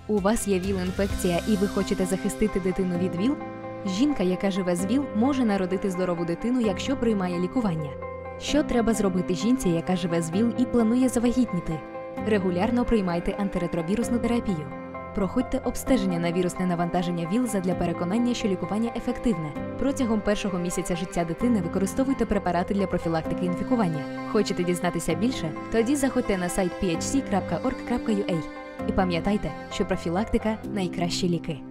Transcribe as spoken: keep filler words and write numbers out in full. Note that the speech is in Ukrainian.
У вас є ВІЛ-інфекція і ви хочете захистити дитину від ВІЛ? Жінка, яка живе з ВІЛ, може народити здорову дитину, якщо приймає лікування. Що треба зробити жінці, яка живе з ВІЛ і планує завагітніти? Регулярно приймайте антиретровірусну терапію. Проходьте обстеження на вірусне навантаження ВІЛ задля переконання, що лікування ефективне. Протягом першого місяця життя дитини використовуйте препарати для профілактики інфікування. Хочете дізнатися більше? Тоді заходьте на сайт пі ейч сі крапка орг крапка ю а. І пам'ятайте, що профілактика – найкращі ліки.